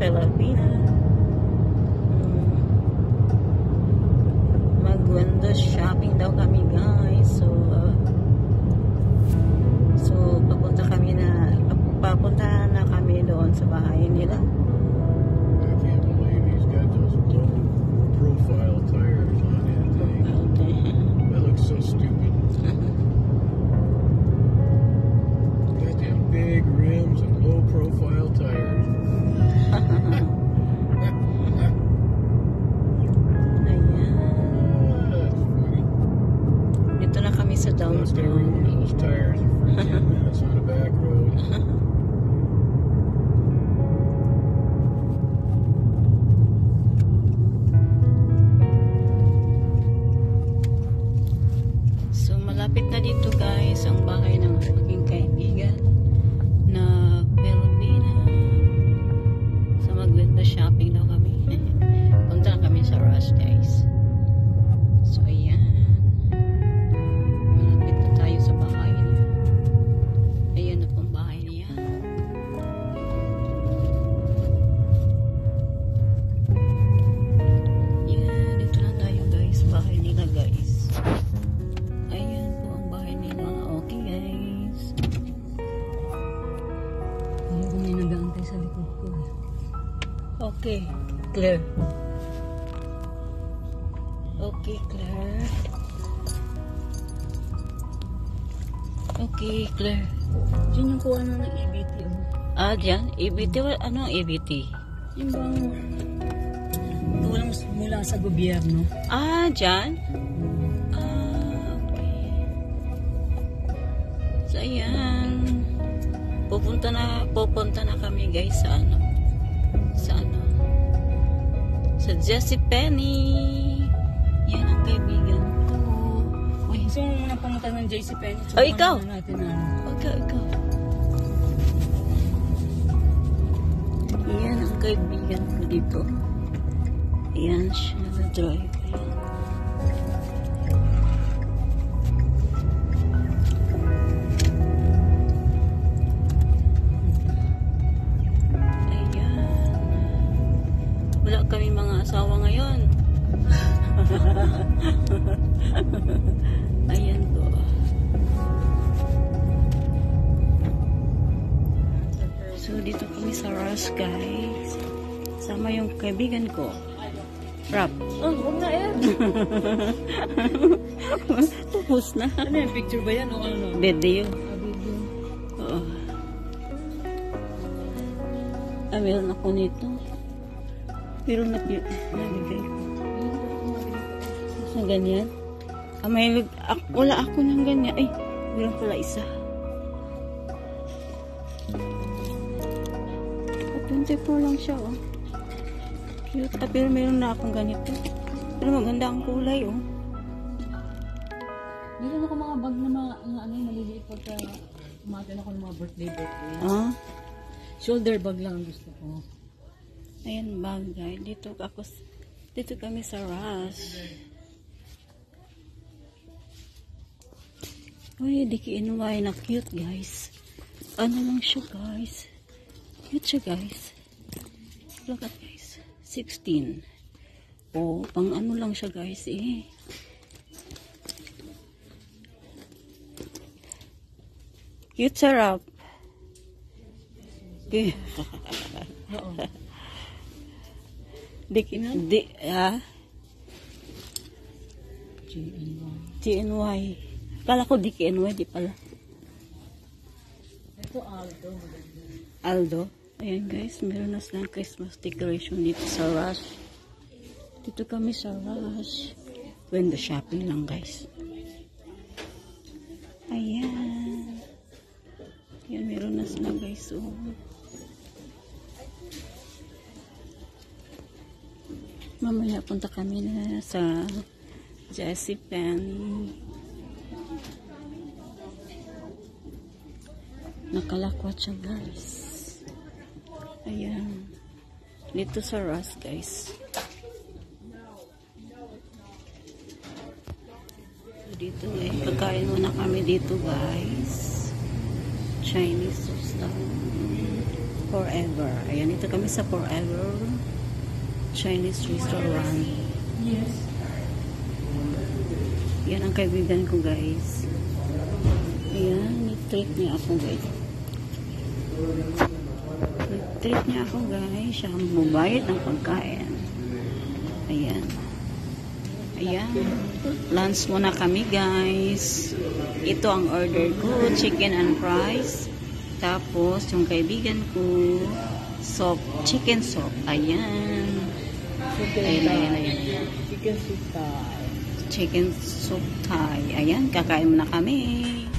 Pilipina. Mag-window shopping daw kami guys. So papunta na kami doon sa bahay nila. I can't believe he's got those low profile tires on that thing. That looks so stupid. Got them big rims and low profile tires. Ayan. Dito na kami sa Lost every one downtown. of those tires in 10 minutes on a back road. So malapit na dito guys ang bahay ng aking kaibigan na Pilipina. So mag-window shopping daw kami. Punta na kami sa Rush guys. So ayan. Malapit na tayo sa bahay niya. Ayan na pong bahay niya. Yan, dito na tayo guys. Bahay nila guys. Ayan po ang bahay nila. Okay guys. Ayun kung may nag-aantay sa likod ko. Okay, Claire. Okay, Claire. Okay, Claire. Diyan yung kuha na ng EBT. Ah, dyan? EBT? Ano ang EBT? Yung bang tulang mula sa gobyerno. Ah, dyan? Ah, okay. So, ayan. Pupunta na kami guys sa ano? Sa Jessie Penny. Yan ang kaibigan ko. Uy, Gusto mo muna pumunta ng JCPenney. Oh, ikaw? Natin, ano. ikaw. Yan ang kaibigan ko dito. Yan siya na driver. Ayan. Wala kami mga asawa ngayon. Ayan po. So, dito kami sa Rush, guys. Sama yung kaibigan ko. Rap. Oh, huwag na yan. Tapos na. Ano yan? Picture ba yan o ano? Video. Video. Oo. Ah, meron ako nito. Pero nabigay ko. Sa ganyan. Ah, wala ako ng ganyan. Ay, meron pala isa. 24 lang siya, oh. Cute. Ah, pero meron na akong ganito. Pero maganda ang kulay, oh. Meron ako mga bag na mga ano, maliliit pagka umatin ako ng mga birthday. Ah, Shoulder bag lang ang gusto ko. ayan bagay. Dito kami sa Rush. Uy, DKNY na cute, guys. Ano lang siya, guys. Cute siya, guys. Look at, guys. 16. Oh, pang ano lang siya, guys, eh. Cute sarap. Okay. Oo. DKNY. Kala ko DKNY, di pala. Ito Aldo. Aldo. Ayan guys, meron na silang Christmas decoration dito sa Rush. Dito kami sa Rush. Window shopping lang guys. Ayan. Ayan, meron na sila guys. So, mamaya punta kami na sa Jessie Penny. Nakalakwat siya guys. Ayan. Dito sa Rush guys. So, dito eh. Pagkain muna kami dito guys. Chinese restaurant. Forever. Ayan, ito kami sa Forever Chinese restaurant. Yes. Yan ang kaibigan ko, guys. Ayan, ni-treat niya ako, guys. Ni-treat niya ako, guys. Siya ang bubayad ng pagkain. Ayan. Ayan. Lunch muna kami, guys. Ito ang order ko, chicken and fries. Tapos, yung kaibigan ko, soup, chicken soup. Ayan. Ayan, ayan, ayan. Chicken soup Thai. Chicken soup Thai. Ayan, kakain muna kami.